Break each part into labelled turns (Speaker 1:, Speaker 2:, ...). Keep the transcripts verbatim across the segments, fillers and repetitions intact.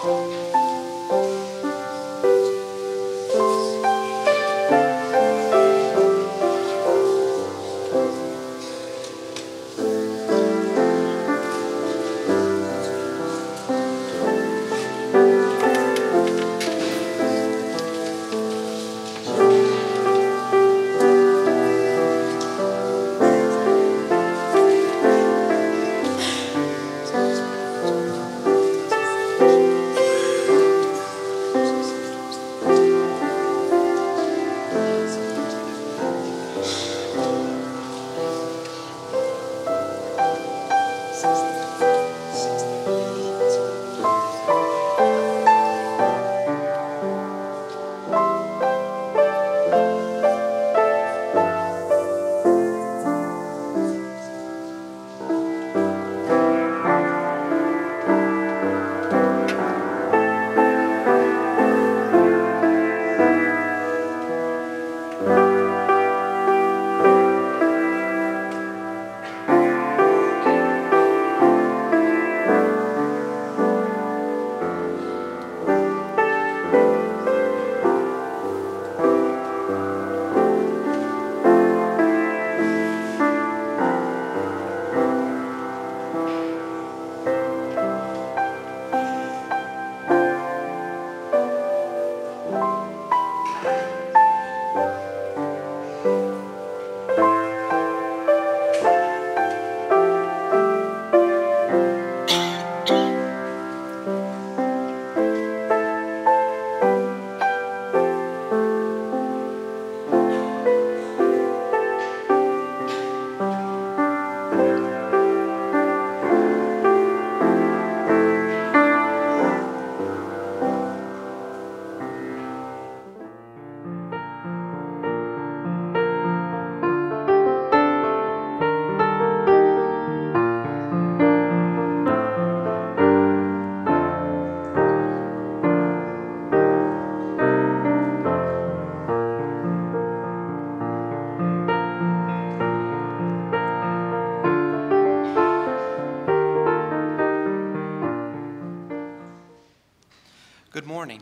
Speaker 1: Good morning.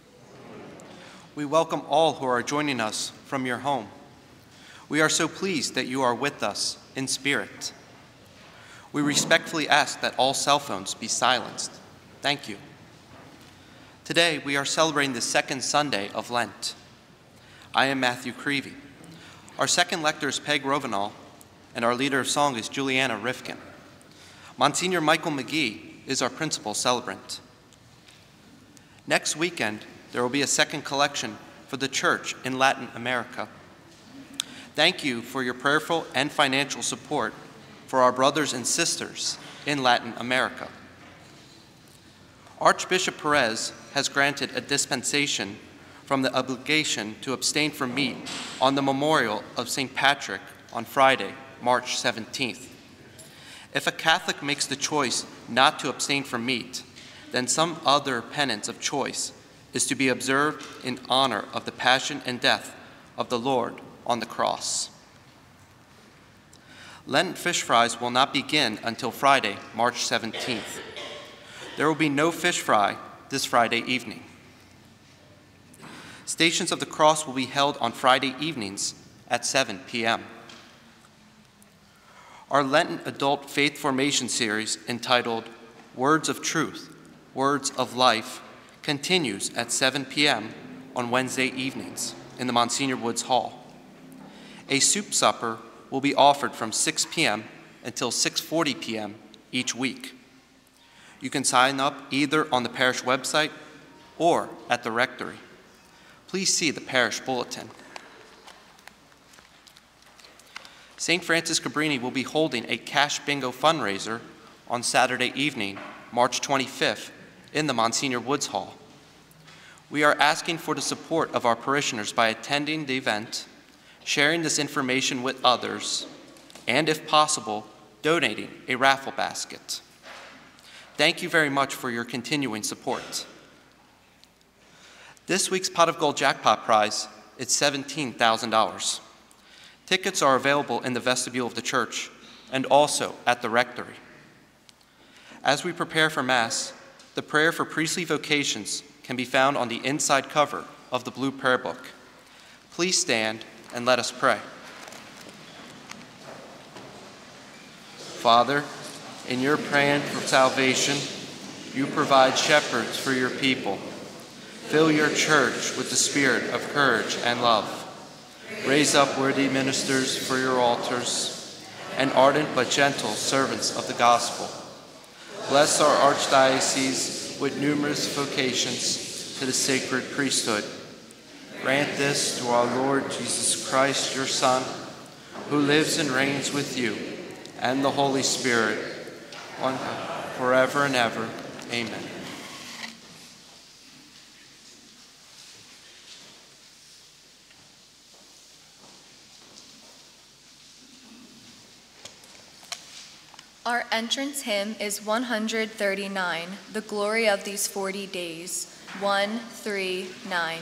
Speaker 1: We welcome all who are joining us from your home. We are so pleased that you are with us in spirit. We respectfully ask that all cell phones be silenced. Thank you. Today, we are celebrating the second Sunday of Lent. I am Matthew Creevy. Our second lector is Peg Rovenall, and our leader of song is Juliana Rifkin. Monsignor Michael McGee is our principal celebrant. Next weekend, there will be a second collection for the church in Latin America. Thank you for your prayerful and financial support for our brothers and sisters in Latin America. Archbishop Perez has granted a dispensation from the obligation to abstain from meat on the memorial of Saint Patrick on Friday, March seventeenth. If a Catholic makes the choice not to abstain from meat, then some other penance of choice is to be observed in honor of the passion and death of the Lord on the cross. Lenten fish fries will not begin until Friday, March seventeenth. There will be no fish fry this Friday evening. Stations of the Cross will be held on Friday evenings at seven p m Our Lenten Adult Faith Formation series entitled Words of Truth, Words of Life continues at seven p m on Wednesday evenings in the Monsignor Woods Hall. A soup supper will be offered from six p m until six forty p m each week. You can sign up either on the parish website or at the rectory. Please see the parish bulletin. Saint Francis Cabrini will be holding a cash bingo fundraiser on Saturday evening, March twenty-fifth, in the Monsignor Woods Hall. We are asking for the support of our parishioners by attending the event, sharing this information with others, and if possible, donating a raffle basket. Thank you very much for your continuing support. This week's Pot of Gold Jackpot prize is seventeen thousand dollars. Tickets are available in the vestibule of the church and also at the rectory. As we prepare for Mass, The prayer for priestly vocations can be found on the inside cover of the blue prayer book. Please stand and let us pray. Father, in your plan for salvation, you provide shepherds for your people. Fill your church with the spirit of courage and love. Raise up worthy ministers for your altars and ardent but gentle servants of the gospel. Bless our archdiocese with numerous vocations to the sacred priesthood. Grant this through our Lord Jesus Christ, your Son, who lives and reigns with you and the Holy Spirit, one forever and ever. Amen.
Speaker 2: Our entrance hymn is one hundred thirty-nine, The Glory of These Forty Days, one, three, nine.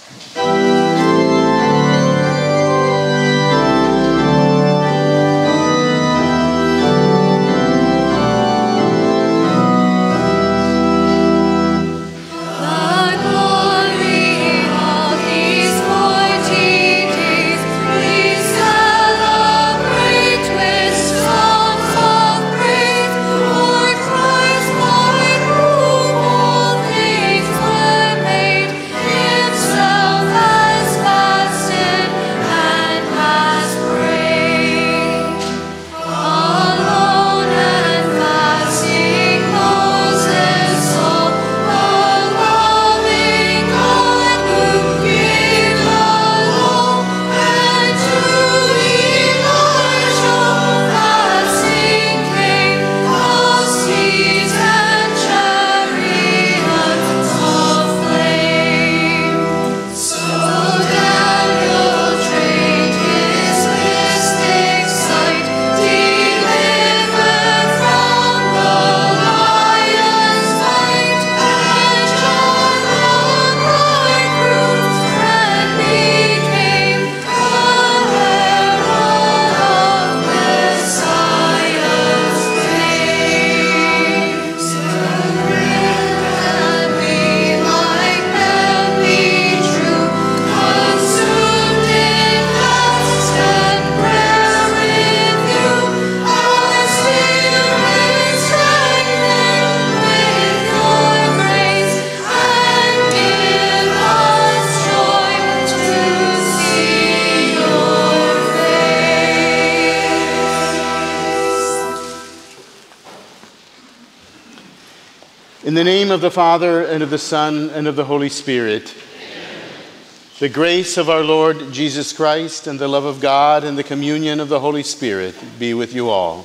Speaker 3: In the name of the Father, and of the Son, and of the Holy Spirit. Amen. The grace of our Lord Jesus Christ, and the love of God, and the communion of the Holy Spirit be with you all.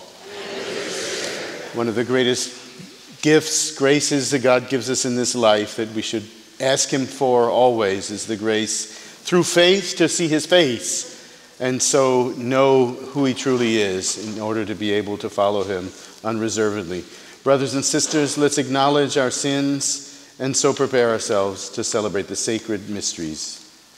Speaker 3: One of the greatest gifts, graces that God gives us in this life that we should ask him for always is the grace through faith to see his face, and so know who he truly is in order to be able to follow him unreservedly. Brothers and sisters, let's acknowledge our sins and so prepare ourselves to celebrate the sacred mysteries.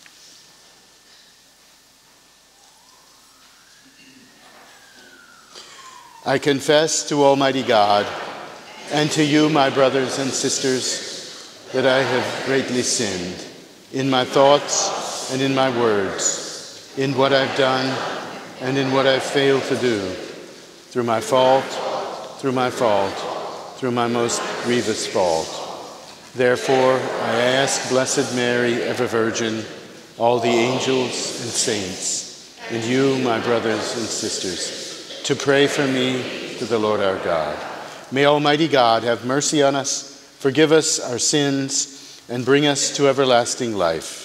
Speaker 3: I confess to Almighty God and to you, my brothers and sisters, that I have greatly sinned in my thoughts and in my words, in what I've done and in what I've failed to do, through my fault, through my fault, through my most grievous fault. Therefore, I ask Blessed Mary, ever Virgin, all the angels and saints, and you, my brothers and sisters, to pray for me to the Lord our God. May Almighty God have mercy on us, forgive us our sins, and bring us to everlasting life.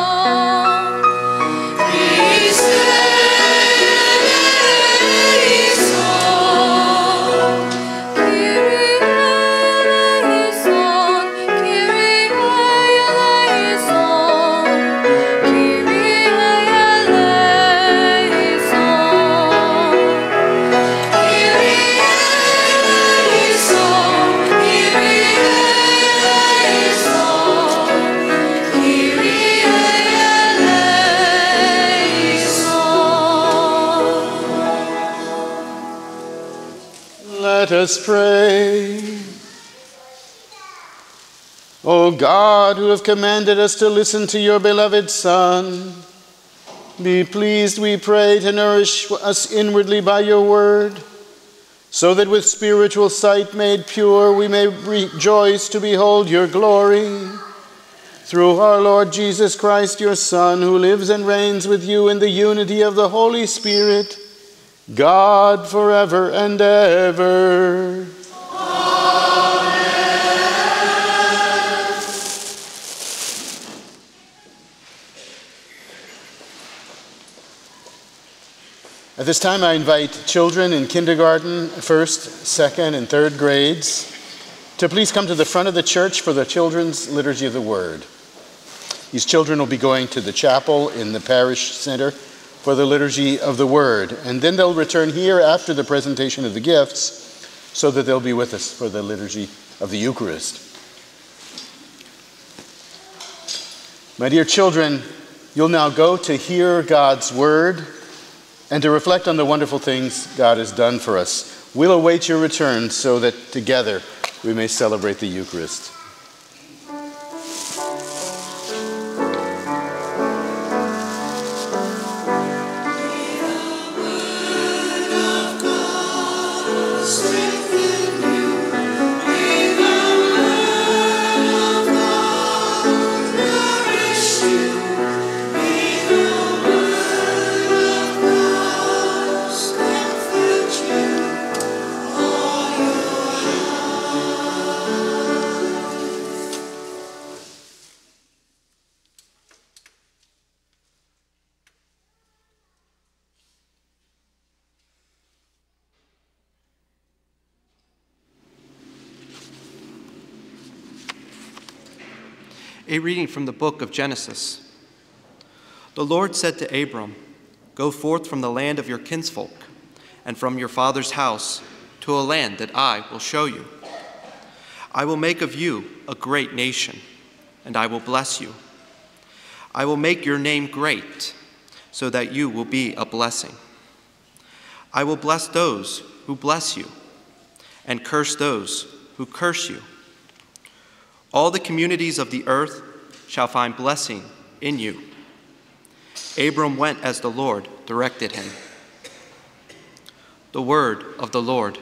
Speaker 4: Please stay.
Speaker 3: Let us pray. O God, who have commanded us to listen to your beloved Son, be pleased, we pray, to nourish us inwardly by your word, so that with spiritual sight made pure we may rejoice to behold your glory. Through our Lord Jesus Christ, your Son, who lives and reigns with you in the unity of the Holy Spirit, God, forever and ever. At this time, I invite children in kindergarten, first, second, and third grades to please come to the front of the church for the Children's Liturgy of the Word. These children will be going to the chapel in the parish center for the Liturgy of the Word, and then they'll return here after the presentation of the gifts so that they'll be with us for the Liturgy of the Eucharist. My dear children, you'll now go to hear God's Word and to reflect on the wonderful things God has done for us. We'll await your return so that together we may celebrate the Eucharist.
Speaker 1: A reading from the book of Genesis. The Lord said to Abram, "Go forth from the land of your kinsfolk and from your father's house to a land that I will show you. I will make of you a great nation, and I will bless you. I will make your name great, so that you will be a blessing. I will bless those who bless you, and curse those who curse you. All the communities of the earth shall find blessing in you." Abram went as the Lord directed him. The word of the Lord.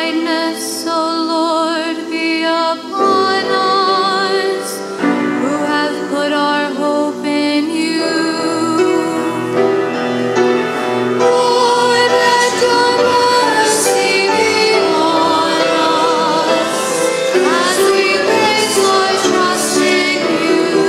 Speaker 2: kindness, O Lord, be upon us, who have put our hope in you. Lord, let your mercy be on us, as we place our trust in you.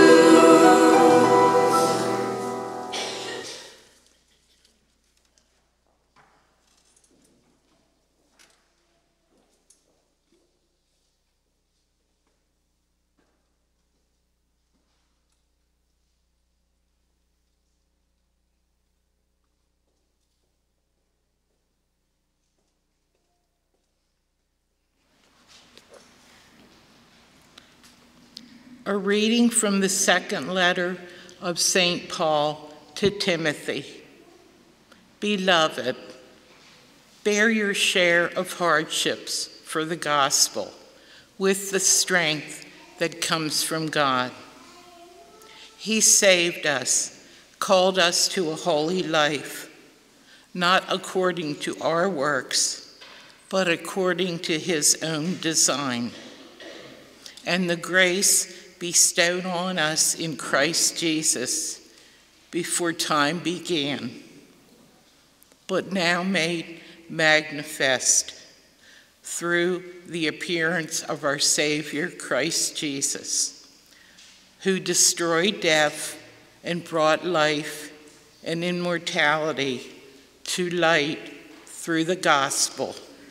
Speaker 4: A reading from the second letter of Saint Paul to Timothy. Beloved, bear your share of hardships for the gospel with the strength that comes from God. He saved us, called us to a holy life, not according to our works, but according to his own design. And the grace bestowed on us in Christ Jesus before time began, but now made manifest through the appearance of our Savior, Christ Jesus, who destroyed death and brought life and immortality to light through the gospel.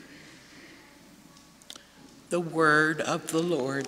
Speaker 4: The word of the Lord.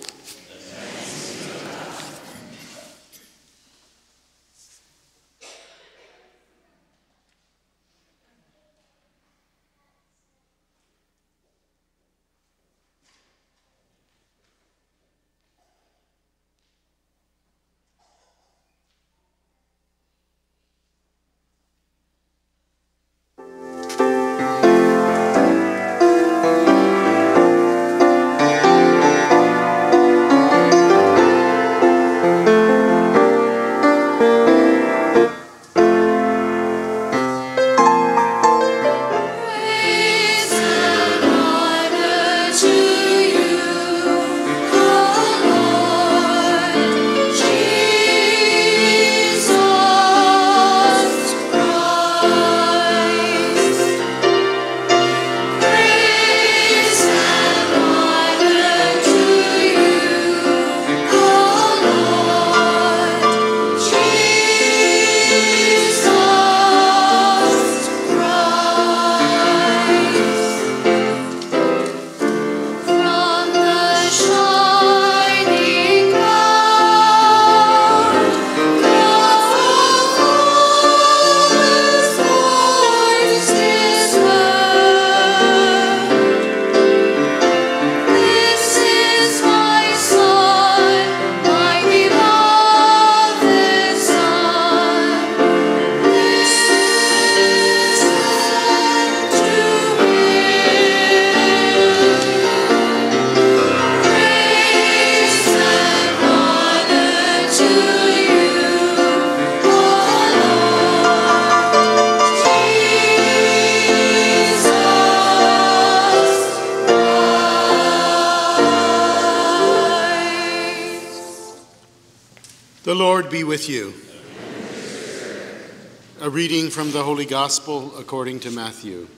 Speaker 3: The Lord be with you. A reading from the Holy Gospel according to Matthew.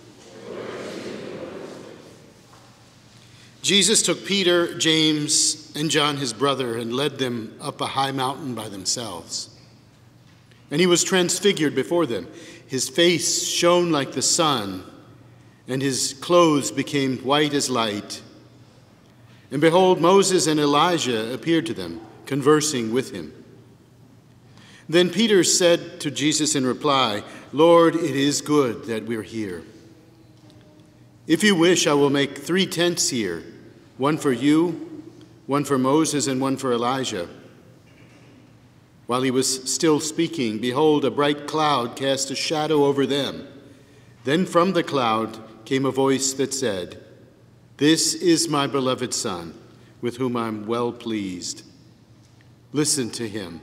Speaker 3: Jesus took Peter, James, and John his brother and led them up a high mountain by themselves. And he was transfigured before them. His face shone like the sun, and his clothes became white as light. And behold, Moses and Elijah appeared to them, conversing with him. Then Peter said to Jesus in reply, "Lord, it is good that we're here. If you wish, I will make three tents here, one for you, one for Moses, and one for Elijah." While he was still speaking, behold, a bright cloud cast a shadow over them. Then from the cloud came a voice that said, "This is my beloved Son, with whom I'm well pleased. Listen to him."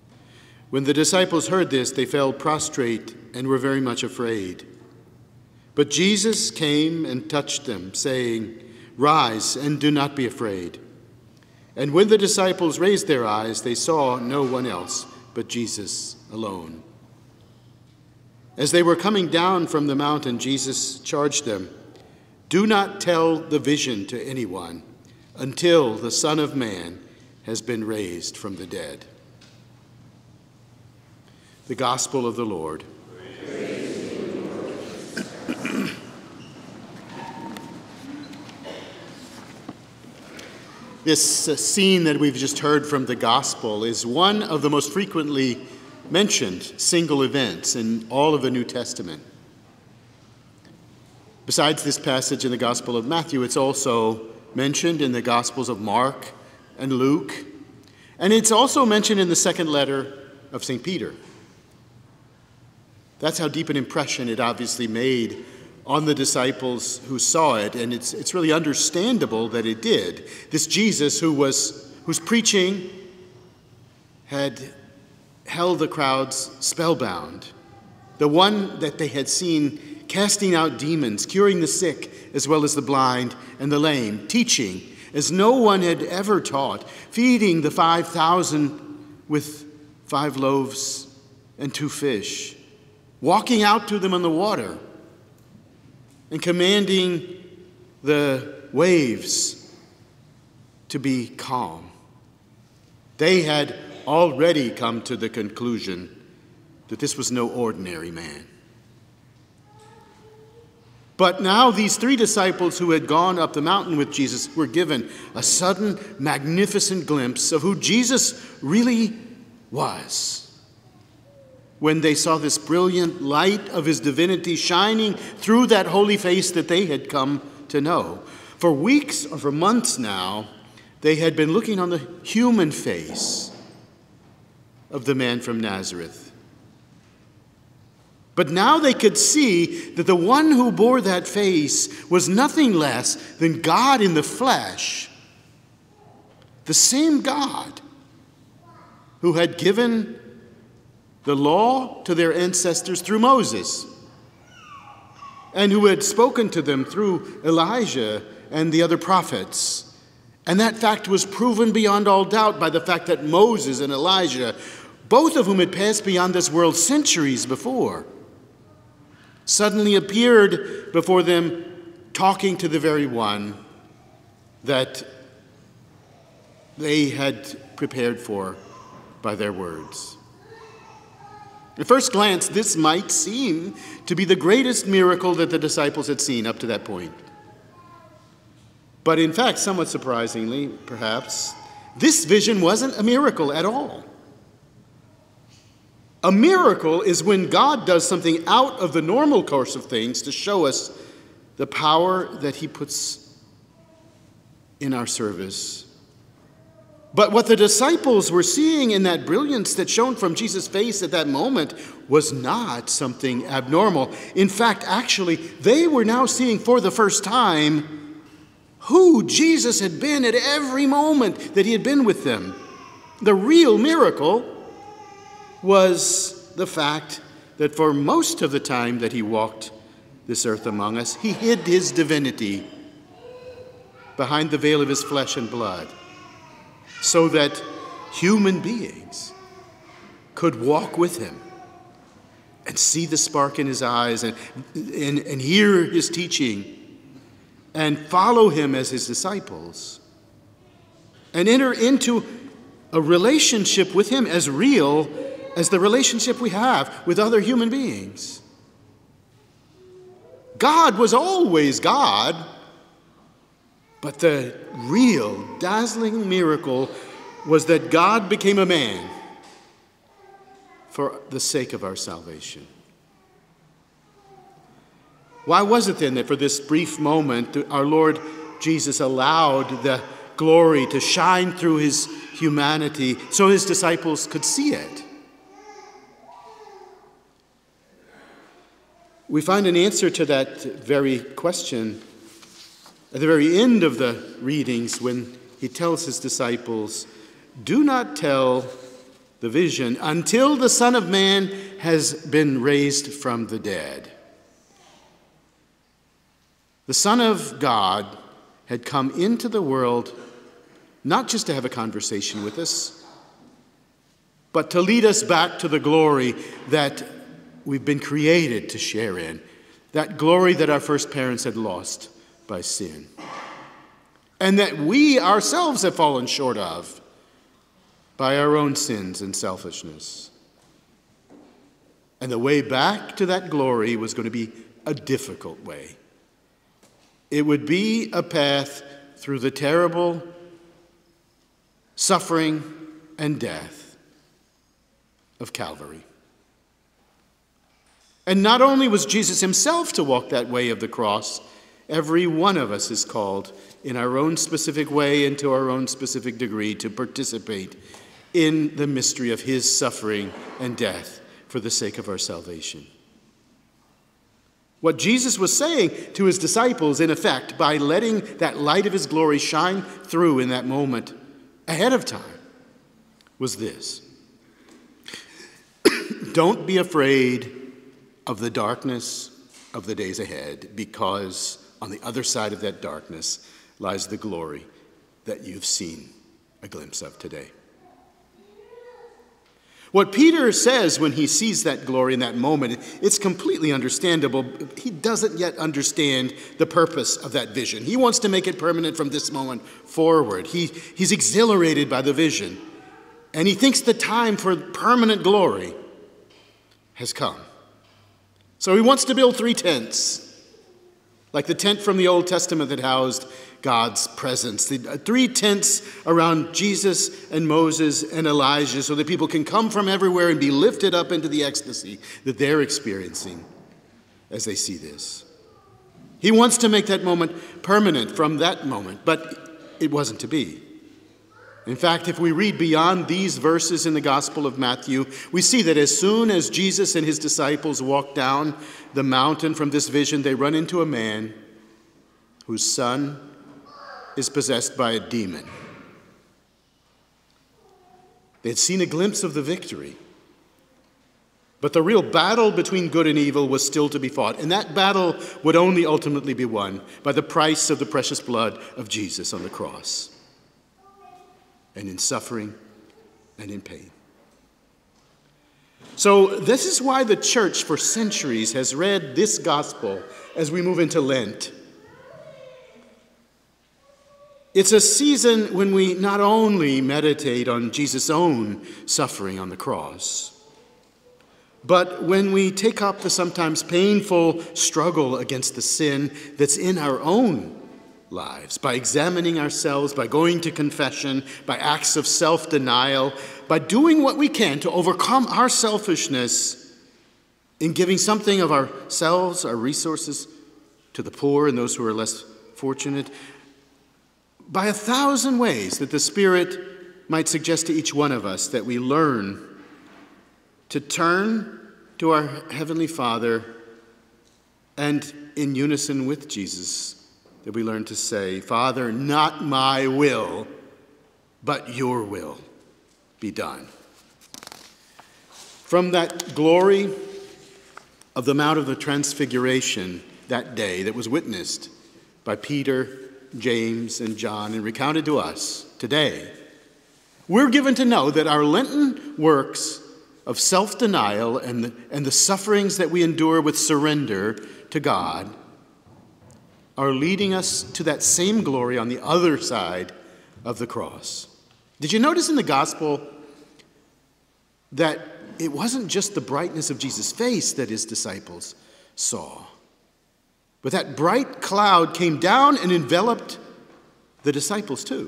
Speaker 3: When the disciples heard this, they fell prostrate and were very much afraid. But Jesus came and touched them, saying, "Rise and do not be afraid." And when the disciples raised their eyes, they saw no one else but Jesus alone. As they were coming down from the mountain, Jesus charged them, "Do not tell the vision to anyone until the Son of Man has been raised from the dead." The Gospel of the Lord. This uh, scene that we've just heard from the Gospel is one of the most frequently mentioned single events in all of the New Testament. Besides this passage in the Gospel of Matthew, it's also mentioned in the Gospels of Mark and Luke, and it's also mentioned in the second letter of Saint Peter. That's how deep an impression it obviously made on the disciples who saw it, and it's it's really understandable that it did. This Jesus who was whose preaching had held the crowds spellbound, the one that they had seen casting out demons, curing the sick as well as the blind and the lame, teaching as no one had ever taught, feeding the five thousand with five loaves and two fish, walking out to them on the water, and commanding the waves to be calm. They had already come to the conclusion that this was no ordinary man. But now these three disciples who had gone up the mountain with Jesus were given a sudden, magnificent glimpse of who Jesus really was, when they saw this brilliant light of his divinity shining through that holy face that they had come to know. For weeks or for months now, they had been looking on the human face of the man from Nazareth. But now they could see that the one who bore that face was nothing less than God in the flesh, the same God who had given the law to their ancestors through Moses, and who had spoken to them through Elijah and the other prophets. And that fact was proven beyond all doubt by the fact that Moses and Elijah, both of whom had passed beyond this world centuries before, suddenly appeared before them, talking to the very one that they had prepared for by their words. At first glance, this might seem to be the greatest miracle that the disciples had seen up to that point. But in fact, somewhat surprisingly, perhaps, this vision wasn't a miracle at all. A miracle is when God does something out of the normal course of things to show us the power that he puts in our service. But what the disciples were seeing in that brilliance that shone from Jesus' face at that moment was not something abnormal. In fact, actually, they were now seeing for the first time who Jesus had been at every moment that he had been with them. The real miracle was the fact that for most of the time that he walked this earth among us, he hid his divinity behind the veil of his flesh and blood, so that human beings could walk with him and see the spark in his eyes and, and, and hear his teaching and follow him as his disciples and enter into a relationship with him as real as the relationship we have with other human beings. God was always God, but the real, dazzling miracle was that God became a man for the sake of our salvation. Why was it then that for this brief moment our Lord Jesus allowed the glory to shine through his humanity so his disciples could see it? We find an answer to that very question at the very end of the readings when he tells his disciples, "Do not tell the vision until the Son of Man has been raised from the dead." The Son of God had come into the world not just to have a conversation with us, but to lead us back to the glory that we've been created to share in, that glory that our first parents had lost by sin, and that we ourselves have fallen short of by our own sins and selfishness. And the way back to that glory was going to be a difficult way. It would be a path through the terrible suffering and death of Calvary. And not only was Jesus himself to walk that way of the cross, every one of us is called in our own specific way and to our own specific degree to participate in the mystery of his suffering and death for the sake of our salvation. What Jesus was saying to his disciples, in effect, by letting that light of his glory shine through in that moment ahead of time, was this: don't be afraid of the darkness of the days ahead, because on the other side of that darkness lies the glory that you've seen a glimpse of today. What Peter says when he sees that glory in that moment, it's completely understandable. He doesn't yet understand the purpose of that vision. He wants to make it permanent from this moment forward. He, he's exhilarated by the vision, and he thinks the time for permanent glory has come. So he wants to build three tents, like the tent from the Old Testament that housed God's presence. The three tents around Jesus and Moses and Elijah, so that people can come from everywhere and be lifted up into the ecstasy that they're experiencing as they see this. He wants to make that moment permanent from that moment, but it wasn't to be. In fact, if we read beyond these verses in the Gospel of Matthew, we see that as soon as Jesus and his disciples walk down the mountain from this vision, they run into a man whose son is possessed by a demon. They had seen a glimpse of the victory, but the real battle between good and evil was still to be fought, and that battle would only ultimately be won by the price of the precious blood of Jesus on the cross, and in suffering and in pain. So this is why the church for centuries has read this gospel as we move into Lent. It's a season when we not only meditate on Jesus' own suffering on the cross, but when we take up the sometimes painful struggle against the sin that's in our own lives, by examining ourselves, by going to confession, by acts of self-denial, by doing what we can to overcome our selfishness in giving something of ourselves, our resources, to the poor and those who are less fortunate, by a thousand ways that the Spirit might suggest to each one of us that we learn to turn to our Heavenly Father, and in unison with Jesus, that we learn to say, Father, not my will, but your will be done. From that glory of the Mount of the Transfiguration that day that was witnessed by Peter, James, and John, and recounted to us today, we're given to know that our Lenten works of self-denial and the, and the sufferings that we endure with surrender to God are leading us to that same glory on the other side of the cross. Did you notice in the gospel that it wasn't just the brightness of Jesus' face that his disciples saw, but that bright cloud came down and enveloped the disciples too?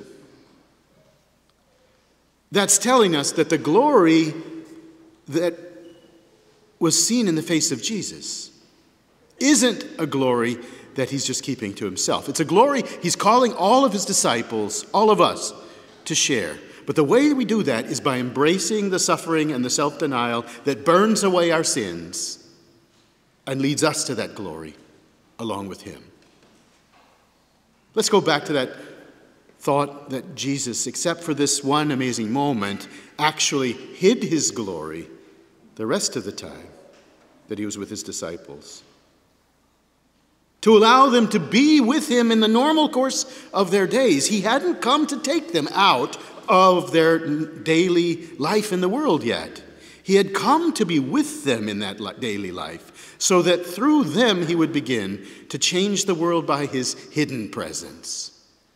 Speaker 3: That's telling us that the glory that was seen in the face of Jesus isn't a glory that he's just keeping to himself. It's a glory he's calling all of his disciples, all of us, to share. But the way we do that is by embracing the suffering and the self-denial that burns away our sins and leads us to that glory along with him. Let's go back to that thought that Jesus, except for this one amazing moment, actually hid his glory the rest of the time that he was with his disciples. to allow them to be with him in the normal course of their days. He hadn't come to take them out of their daily life in the world yet. He had come to be with them in that daily life, so that through them he would begin to change the world by his hidden presence.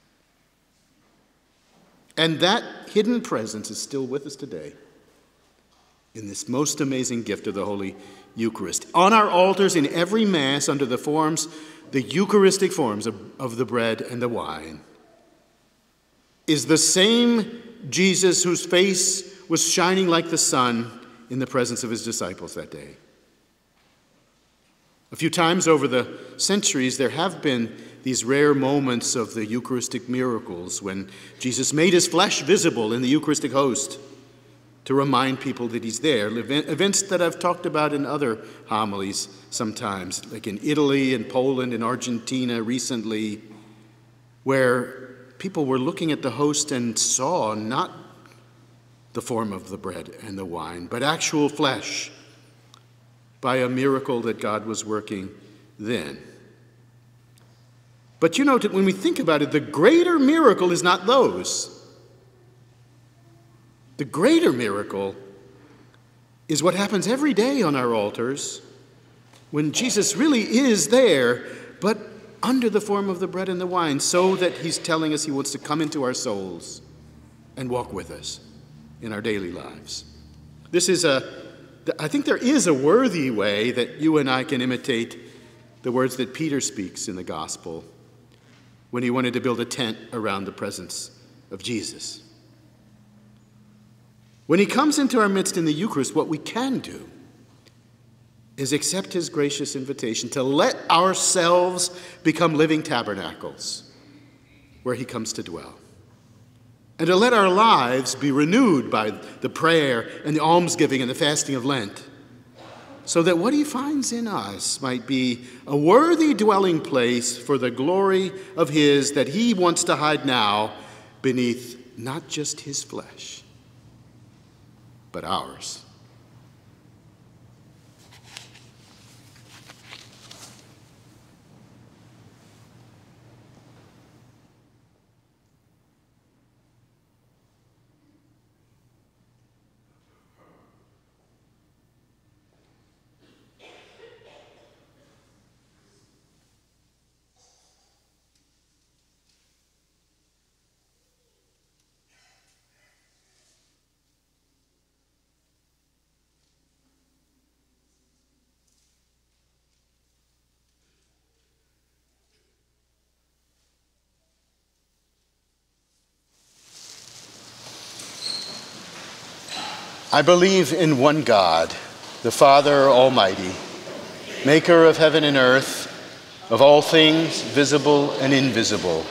Speaker 3: And that hidden presence is still with us today in this most amazing gift of the Holy Eucharist. On our altars in every Mass, under the forms, the Eucharistic forms of, of the bread and the wine, is the same Jesus whose face was shining like the sun in the presence of his disciples that day. A few times over the centuries, there have been these rare moments of the Eucharistic miracles when Jesus made his flesh visible in the Eucharistic host to remind people that he's there. Events that I've talked about in other homilies sometimes, like in Italy and Poland and Argentina recently, where people were looking at the host and saw not the form of the bread and the wine, but actual flesh by a miracle that God was working then. But you know, when we think about it, the greater miracle is not those. The greater miracle is what happens every day on our altars when Jesus really is there, but under the form of the bread and the wine, so that he's telling us he wants to come into our souls and walk with us in our daily lives. This is a, I think there is a worthy way that you and I can imitate the words that Peter speaks in the gospel when he wanted to build a tent around the presence of Jesus. When he comes into our midst in the Eucharist, what we can do is accept his gracious invitation to let ourselves become living tabernacles where he comes to dwell, and to let our lives be renewed by the prayer and the almsgiving and the fasting of Lent, so that what he finds in us might be a worthy dwelling place for the glory of his that he wants to hide now beneath not just his flesh, but ours. I believe in one God, the Father Almighty, maker of heaven and earth, of all things visible and invisible.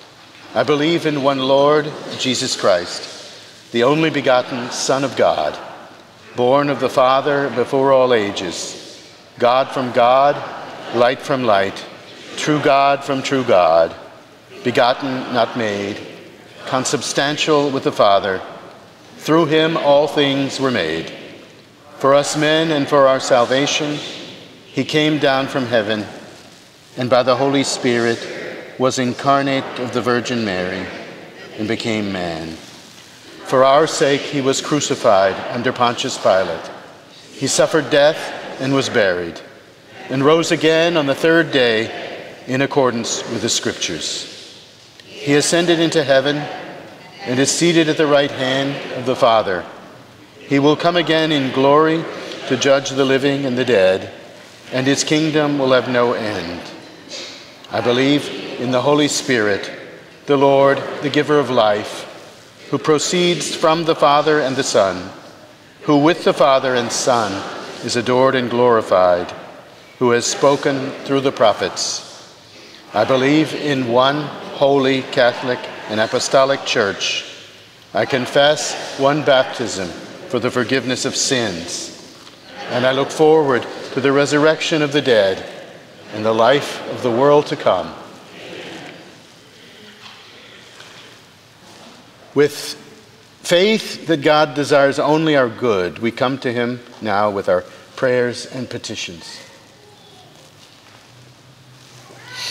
Speaker 3: I believe in one Lord, Jesus Christ, the only begotten Son of God, born of the Father before all ages, God from God, light from light, true God from true God, begotten, not made, consubstantial with the Father. Through him all things were made. For us men and for our salvation, he came down from heaven, and by the Holy Spirit was incarnate of the Virgin Mary, and became man. For our sake he was crucified under Pontius Pilate. He suffered death and was buried, and rose again on the third day in accordance with the Scriptures. He ascended into heaven and is seated at the right hand of the Father. He will come again in glory to judge the living and the dead, and his kingdom will have no end. I believe in the Holy Spirit, the Lord, the giver of life, who proceeds from the Father and the Son, who with the Father and Son is adored and glorified, who has spoken through the prophets. I believe in one holy, Catholic, and Apostolic Church. I confess one baptism for the forgiveness of sins, and I look forward to the resurrection of the dead and the life of the world to come. With faith that God desires only our good, we come to him now with our prayers and petitions.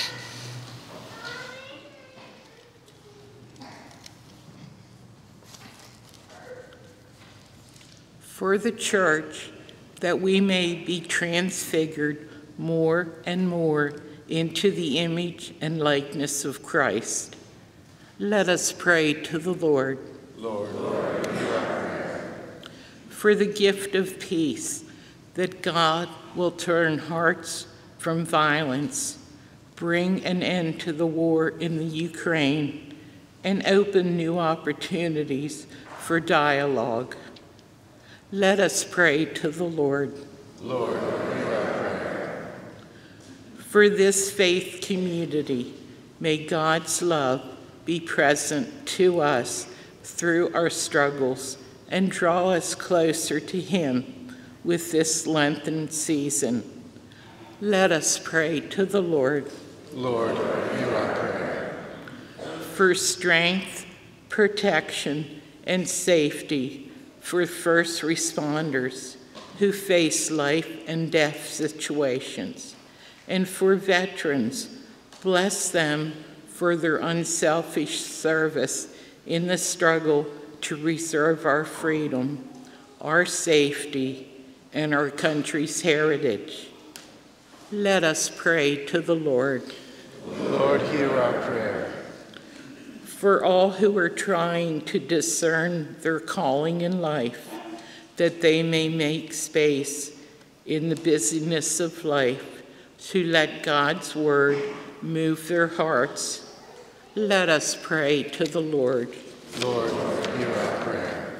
Speaker 4: for the church, that we may be transfigured more and more into the image and likeness of Christ. Let us pray to the Lord.
Speaker 3: Lord, Lord, hear our prayer.
Speaker 4: For the gift of peace, that God will turn hearts from violence, bring an end to the war in the Ukraine, and open new opportunities for dialogue. Let us pray to the Lord.
Speaker 3: Lord, hear our prayer.
Speaker 4: For this faith community, may God's love be present to us through our struggles and draw us closer to Him with this Lenten season. Let us pray to the Lord.
Speaker 3: Lord, hear our prayer.
Speaker 4: For strength, protection, and safety for first responders who face life and death situations, and for veterans, bless them for their unselfish service in the struggle to preserve our freedom, our safety, and our country's heritage. Let us pray to the Lord.
Speaker 3: Lord, hear our prayer.
Speaker 4: For all who are trying to discern their calling in life, that they may make space in the busyness of life to let God's word move their hearts. Let us pray to the Lord.
Speaker 3: Lord, hear our prayer.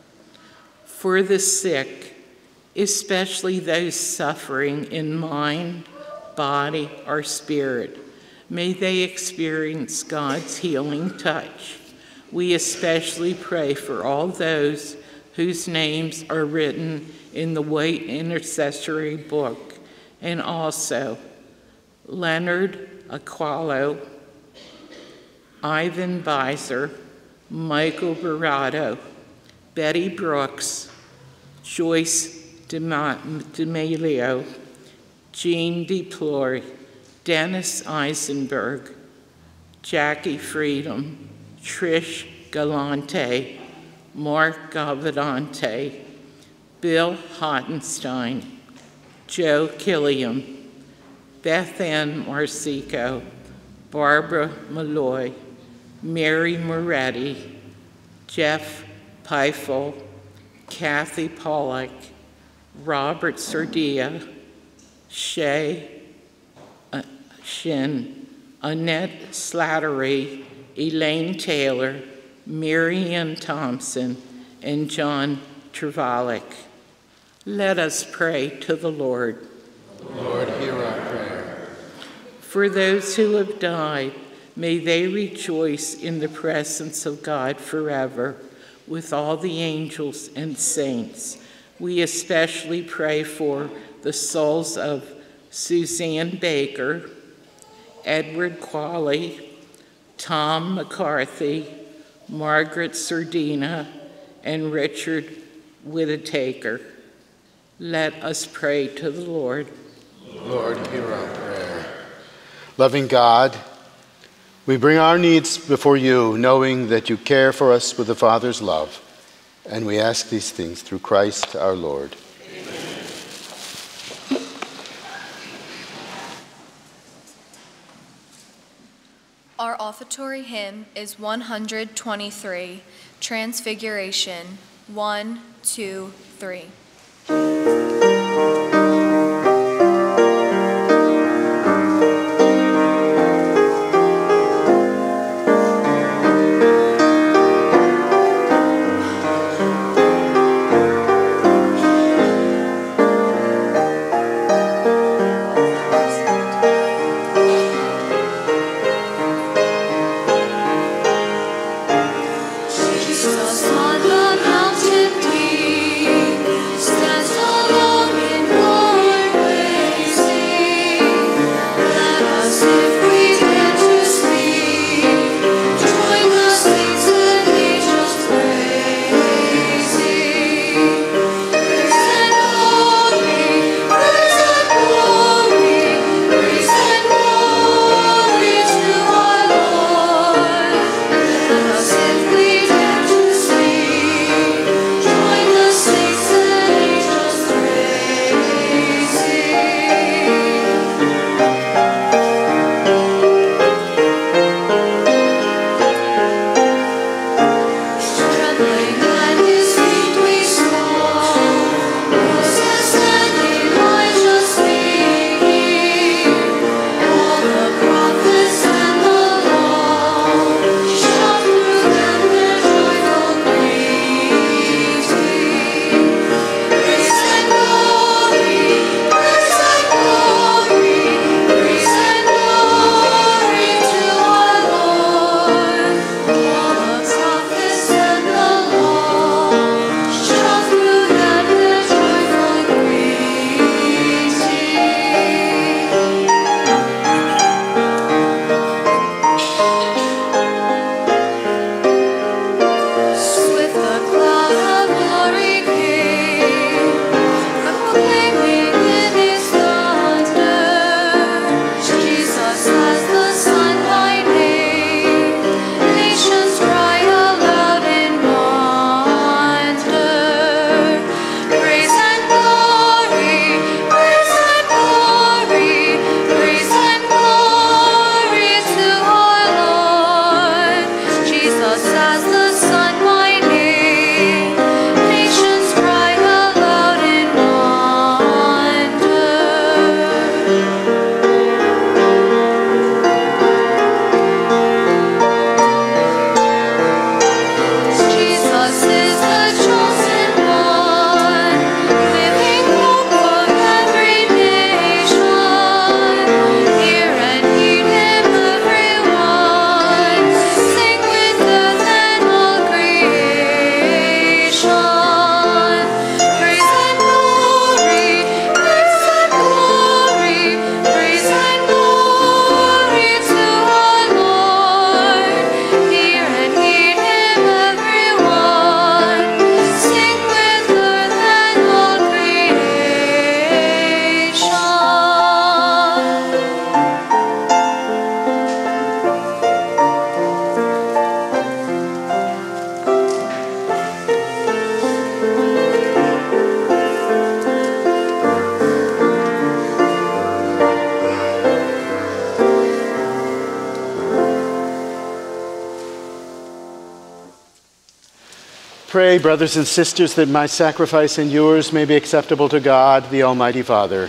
Speaker 4: For the sick, especially those suffering in mind, body, or spirit, may they experience God's healing touch. We especially pray for all those whose names are written in the White Intercessory Book, and also Leonard Aqualo, Ivan Beiser, Michael Barato, Betty Brooks, Joyce D'Amelio, Jean DePloy, Dennis Eisenberg, Jackie Freedom, Trish Galante, Mark Gavidante, Bill Hottenstein, Joe Killiam, Beth Ann Marsico, Barbara Malloy, Mary Moretti, Jeff Peifel, Kathy Pollack, Robert Sardia, Shay uh, Shin, Annette Slattery, Elaine Taylor, Mary Ann Thompson, and John Travalic. Let us pray to the Lord.
Speaker 3: Lord, hear our prayer.
Speaker 4: For those who have died, may they rejoice in the presence of God forever with all the angels and saints. We especially pray for the souls of Suzanne Baker, Edward Qualley, Tom McCarthy, Margaret Sardina, and Richard Whittaker. Let us pray to the Lord.
Speaker 3: Lord, hear our prayer. Loving God, we bring our needs before you, knowing that you care for us with the Father's love, and we ask these things through Christ our Lord. Amen.
Speaker 2: Our offertory hymn is one hundred twenty-three, Transfiguration, one, two, three.
Speaker 5: Jesus on the mountain peak,
Speaker 3: Pray, brothers and sisters, that my sacrifice and yours may be acceptable to God, the Almighty Father.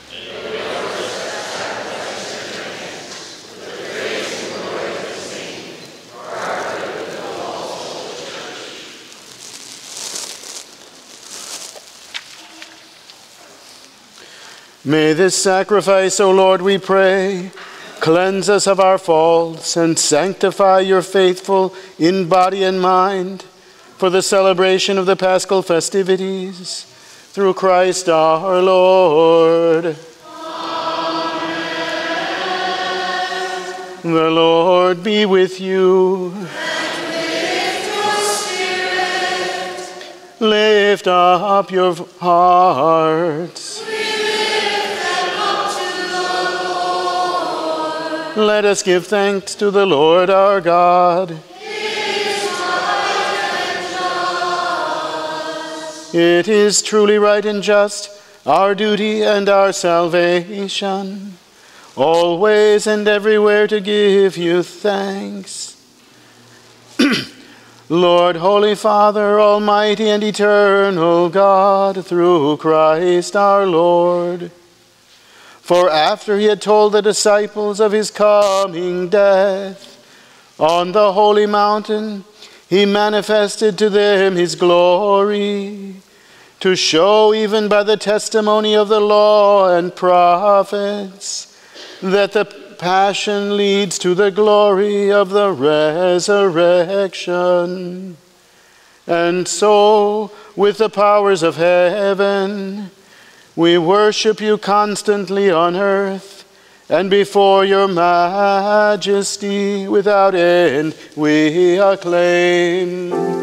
Speaker 3: May this sacrifice, O Lord, we pray, cleanse us of our faults and sanctify your faithful in body and mind for the celebration of the Paschal festivities. Through Christ our Lord. Amen. The Lord be with you.
Speaker 5: And with your spirit.
Speaker 3: Lift up your hearts. Let us give thanks to the Lord our God.
Speaker 5: It is right and just.
Speaker 3: It is truly right and just, our duty and our salvation, always and everywhere to give you thanks. Lord, Holy Father, Almighty and eternal God, through Christ our Lord. For after he had told the disciples of his coming death, on the holy mountain he manifested to them his glory, to show even by the testimony of the law and prophets that the passion leads to the glory of the resurrection. And so, with the powers of heaven, we worship you constantly on earth, and before your majesty without end we acclaim.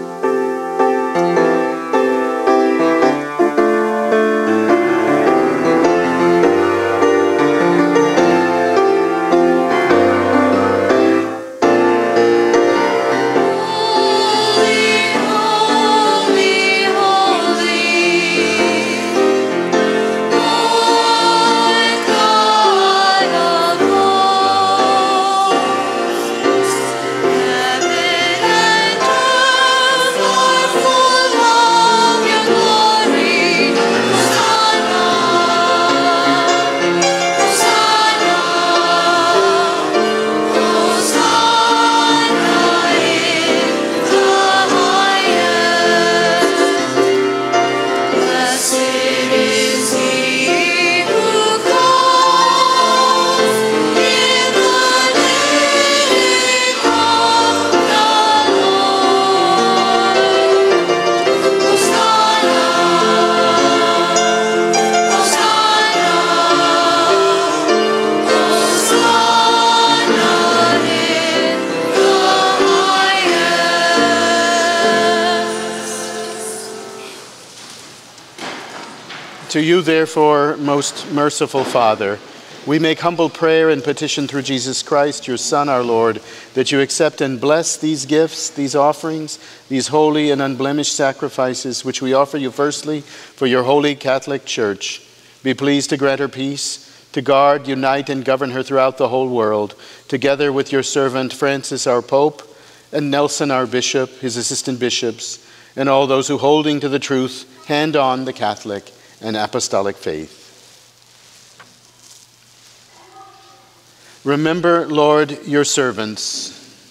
Speaker 3: To you, therefore, most merciful Father, we make humble prayer and petition through Jesus Christ, your Son, our Lord, that you accept and bless these gifts, these offerings, these holy and unblemished sacrifices, which we offer you firstly for your holy Catholic Church. Be pleased to grant her peace, to guard, unite, and govern her throughout the whole world, together with your servant Francis, our Pope, and Nelson, our Bishop, his assistant bishops, and all those who, holding to the truth, hand on the Catholic and apostolic faith. Remember, Lord, your servants.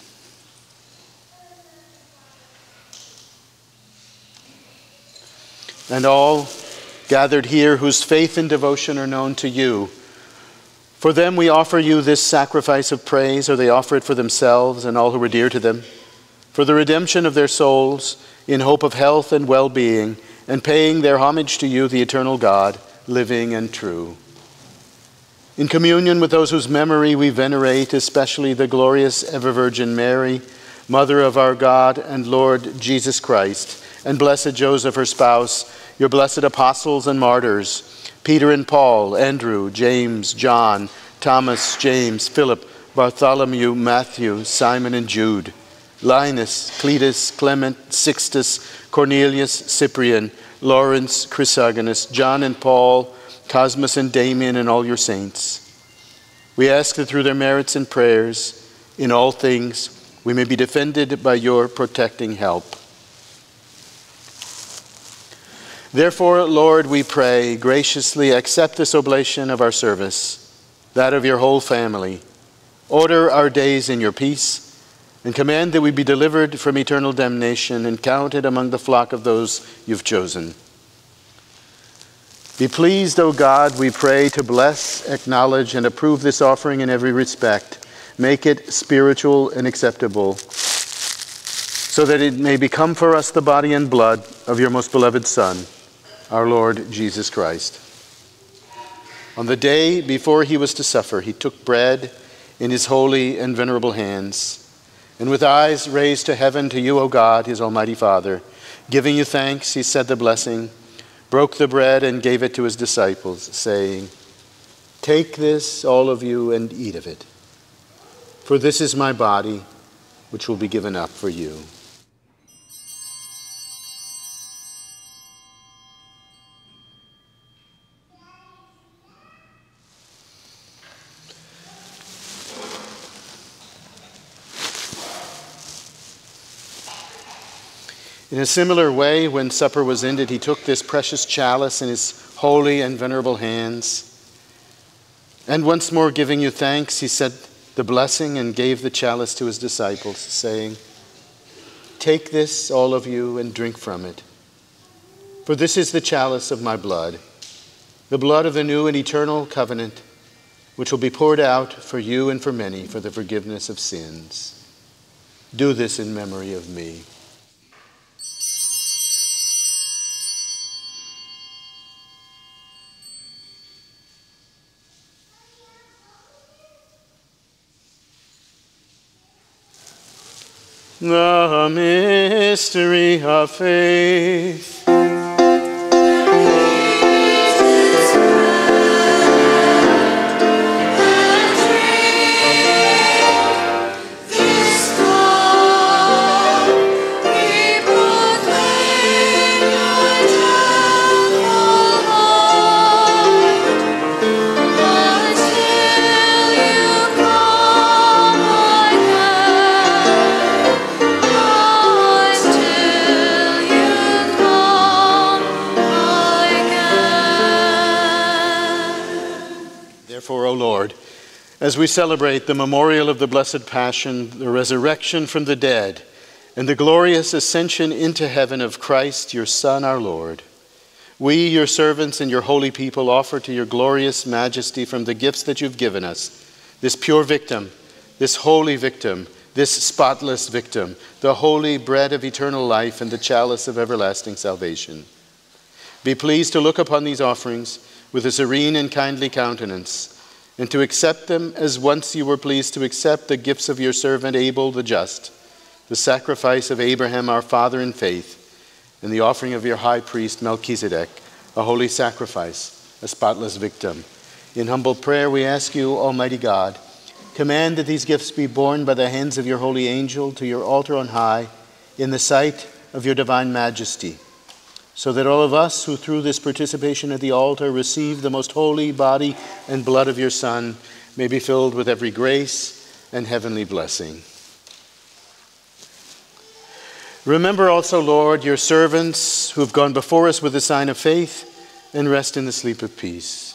Speaker 3: And all gathered here whose faith and devotion are known to you. For them we offer you this sacrifice of praise, or they offer it for themselves and all who are dear to them, for the redemption of their souls, in hope of health and well-being, and paying their homage to you, the eternal God, living and true. In communion with those whose memory we venerate, especially the glorious ever-Virgin Mary, Mother of our God and Lord Jesus Christ, and blessed Joseph, her spouse, your blessed apostles and martyrs, Peter and Paul, Andrew, James, John, Thomas, James, Philip, Bartholomew, Matthew, Simon and Jude, Linus, Cletus, Clement, Sixtus, Cornelius, Cyprian, Lawrence, Chrysogonus, John and Paul, Cosmas and Damien, and all your saints. We ask that through their merits and prayers, in all things, we may be defended by your protecting help. Therefore, Lord, we pray, graciously accept this oblation of our service, that of your whole family. Order our days in your peace, and command that we be delivered from eternal damnation and counted among the flock of those you've chosen. Be pleased, O God, we pray, to bless, acknowledge, and approve this offering in every respect. Make it spiritual and acceptable, so that it may become for us the body and blood of your most beloved Son, our Lord Jesus Christ. On the day before he was to suffer, he took bread in his holy and venerable hands, and with eyes raised to heaven to you, O God, his almighty Father, giving you thanks, he said the blessing, broke the bread and gave it to his disciples, saying, "Take this, all of you, and eat of it. For this is my body, which will be given up for you." In a similar way, when supper was ended, he took this precious chalice in his holy and venerable hands, and once more giving you thanks, he said the blessing and gave the chalice to his disciples, saying, "Take this, all of you, and drink from it. For this is the chalice of my blood, the blood of the new and eternal covenant, which will be poured out for you and for many for the forgiveness of sins. Do this in memory of me." The mystery of faith. Therefore, O Lord, as we celebrate the memorial of the Blessed Passion, the resurrection from the dead, and the glorious ascension into heaven of Christ, your Son, our Lord, we, your servants and your holy people, offer to your glorious majesty from the gifts that you've given us, this pure victim, this holy victim, this spotless victim, the holy bread of eternal life and the chalice of everlasting salvation. Be pleased to look upon these offerings with a serene and kindly countenance, and to accept them as once you were pleased to accept the gifts of your servant Abel the just, the sacrifice of Abraham our father in faith, and the offering of your high priest Melchizedek, a holy sacrifice, a spotless victim. In humble prayer we ask you, Almighty God, command that these gifts be borne by the hands of your holy angel to your altar on high, in the sight of your divine majesty, so that all of us who through this participation at the altar receive the most holy body and blood of your Son may be filled with every grace and heavenly blessing. Remember also, Lord, your servants who have gone before us with the sign of faith, and rest in the sleep of peace.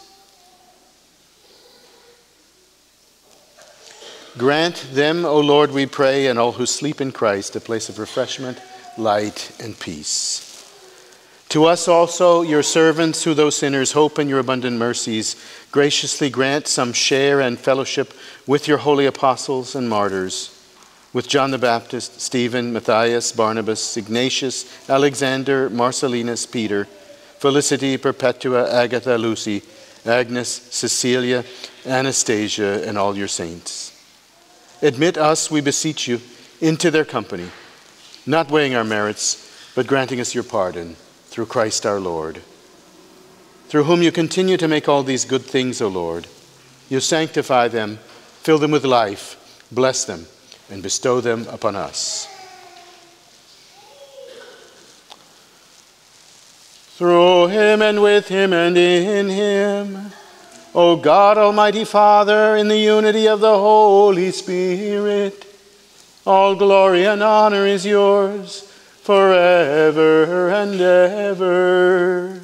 Speaker 3: Grant them, O Lord, we pray, and all who sleep in Christ, a place of refreshment, light, and peace. To us also, your servants, who though sinners hope in your abundant mercies, graciously grant some share and fellowship with your holy apostles and martyrs, with John the Baptist, Stephen, Matthias, Barnabas, Ignatius, Alexander, Marcellinus, Peter, Felicity, Perpetua, Agatha, Lucy, Agnes, Cecilia, Anastasia, and all your saints. Admit us, we beseech you, into their company, not weighing our merits, but granting us your pardon, through Christ our Lord, through whom you continue to make all these good things, O Lord. You sanctify them, fill them with life, bless them, and bestow them upon us. Through him and with him and in him, O God, Almighty Father, in the unity of the Holy Spirit, all glory and honor is yours forever and ever.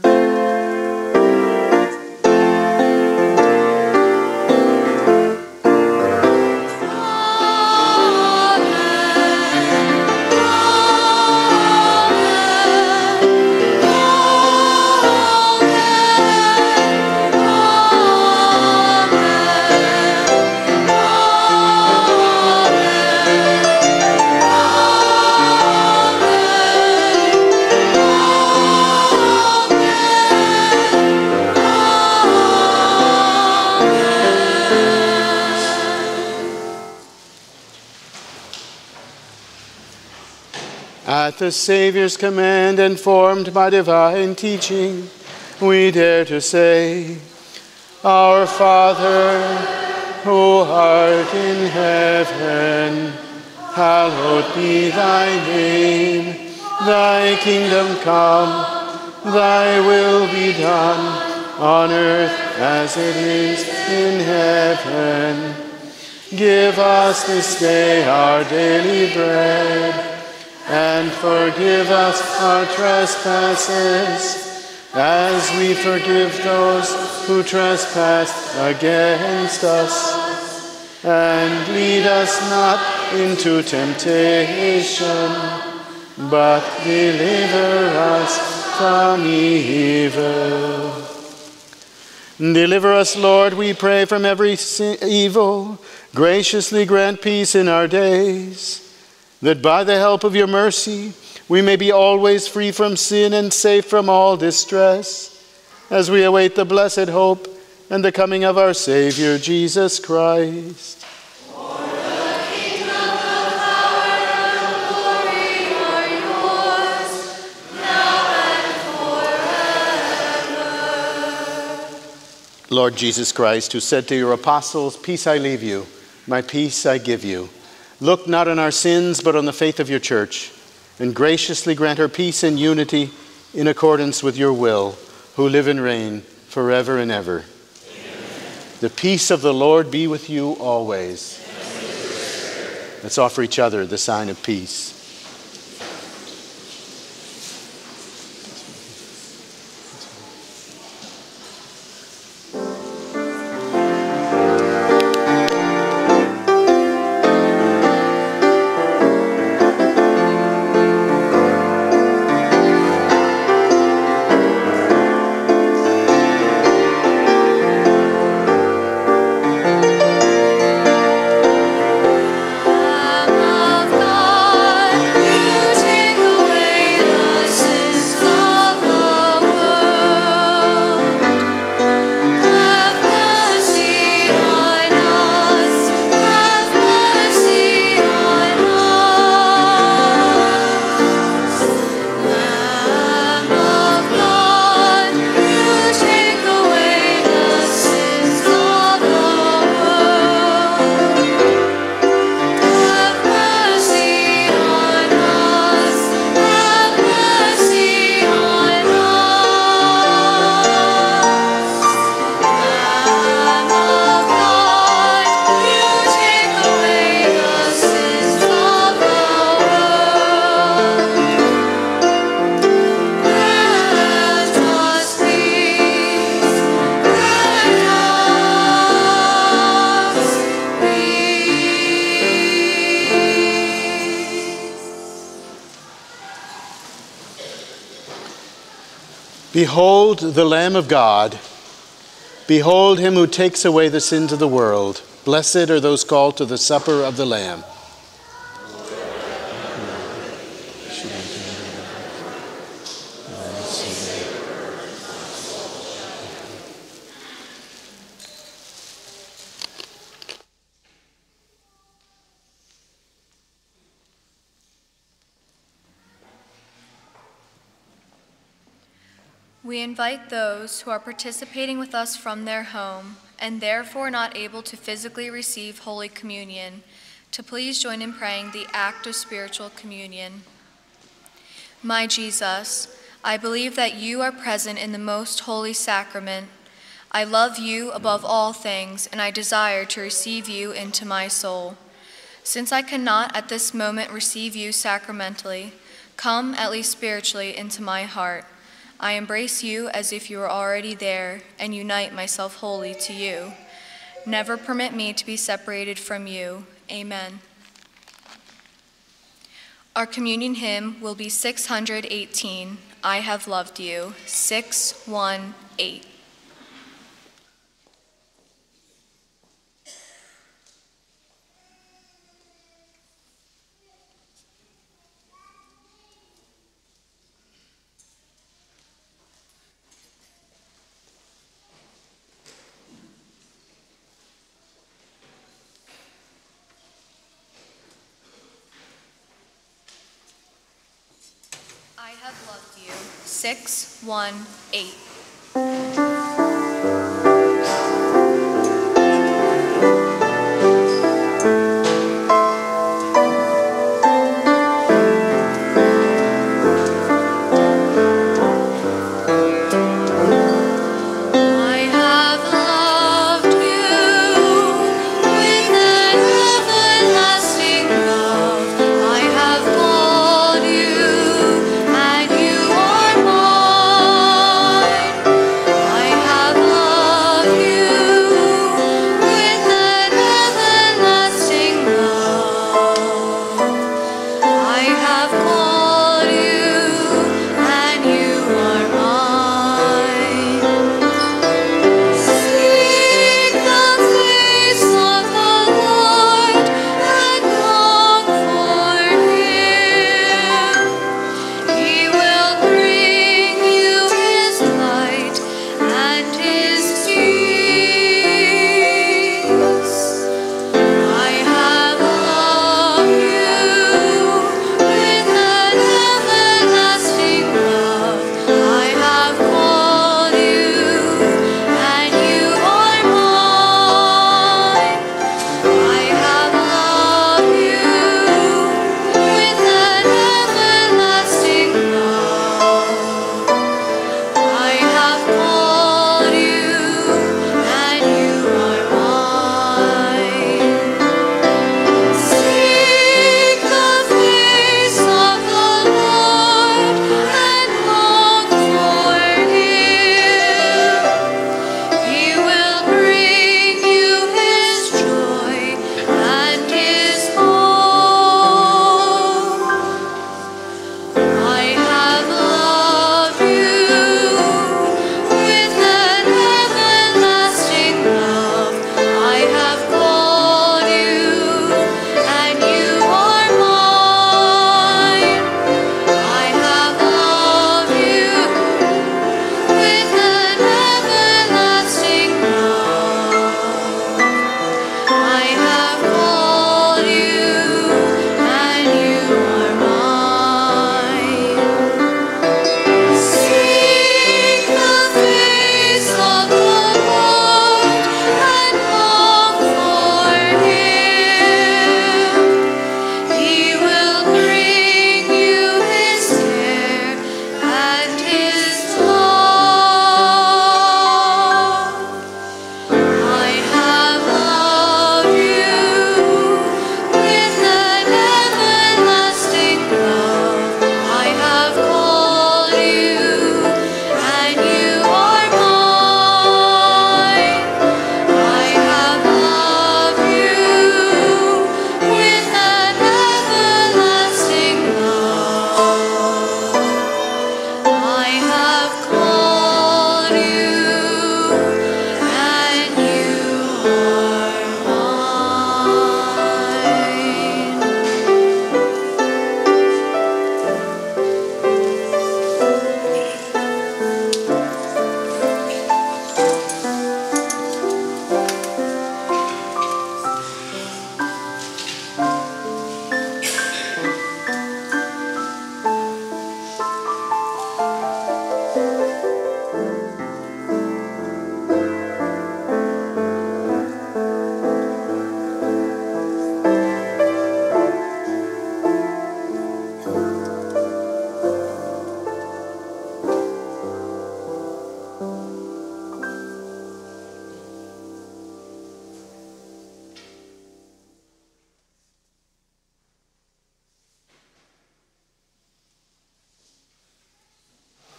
Speaker 3: At the Savior's command and formed by divine teaching, we dare to say, Our Father, who art in heaven, hallowed be thy name. Thy kingdom come, thy will be done, on earth as it is in heaven. Give us this day our daily bread, and forgive us our trespasses, as we forgive those who trespass against us. And lead us not into temptation, but deliver us from evil. Deliver us, Lord, we pray, from every evil. Graciously grant peace in our days, that by the help of your mercy we may be always free from sin and safe from all distress, as we await the blessed hope and the coming of our Savior, Jesus Christ.
Speaker 5: For the kingdom, the power, and the glory are yours, now and forever.
Speaker 3: Lord Jesus Christ, who said to your apostles, Peace I leave you, my peace I give you, look not on our sins, but on the faith of your church, and graciously grant her peace and unity in accordance with your will, who live and reign forever and ever. Amen. The peace of the Lord be with you always. Let's offer each other the sign of peace. Behold the Lamb of God. Behold him who takes away the sins of the world. Blessed are those called to the supper of the Lamb.
Speaker 2: We invite those who are participating with us from their home and therefore not able to physically receive Holy Communion to please join in praying the act of spiritual communion. My Jesus, I believe that you are present in the most holy sacrament. I love you above all things, and I desire to receive you into my soul. Since I cannot at this moment receive you sacramentally, Come, at least spiritually, into my heart. I embrace you as if you were already there and unite myself wholly to you. Never permit me to be separated from you. Amen. Our communion hymn will be six hundred eighteen, I Have Loved You, six one eight. I have loved you, six one eight.
Speaker 5: Mine.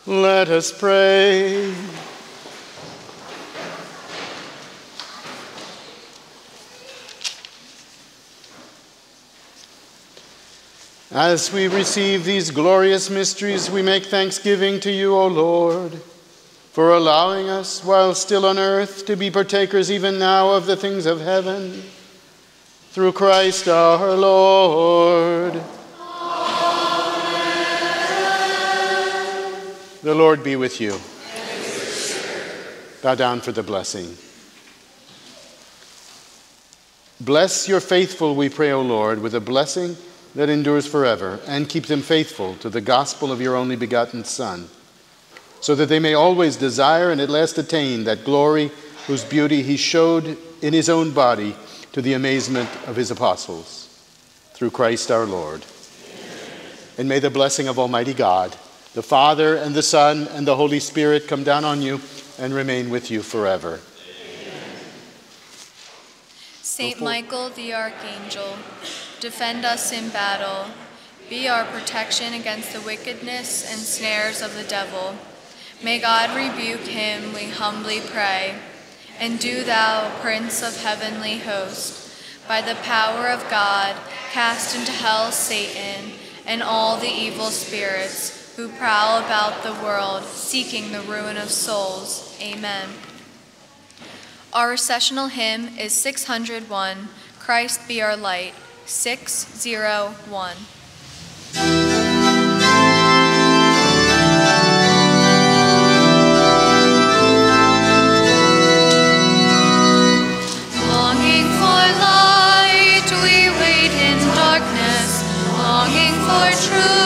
Speaker 3: Let us pray. As we receive these glorious mysteries, we make thanksgiving to you, O Lord, for allowing us, while still on earth, to be partakers even now of the things of heaven. Through Christ our Lord. Amen. The Lord be with you. Bow down for the blessing. Bless your faithful, we pray, O Lord, with a blessing that endures forever, and keep them faithful to the gospel of your only begotten Son, so that they may always desire and at last attain that glory whose beauty he showed in his own body to the amazement of his apostles. Through Christ our Lord. Amen. And may the blessing of Almighty God, the Father and the Son and the Holy Spirit come down on you and remain with you forever.
Speaker 2: Saint Michael the Archangel, defend us in battle. Be our protection against the wickedness and snares of the devil. May God rebuke him, we humbly pray. And do thou, Prince of heavenly host, by the power of God, cast into hell Satan and all the evil spirits who prowl about the world, seeking the ruin of souls. Amen. Our recessional hymn is six hundred one, Christ be our light, six zero one.
Speaker 5: Longing for light, we wait in darkness, longing for truth.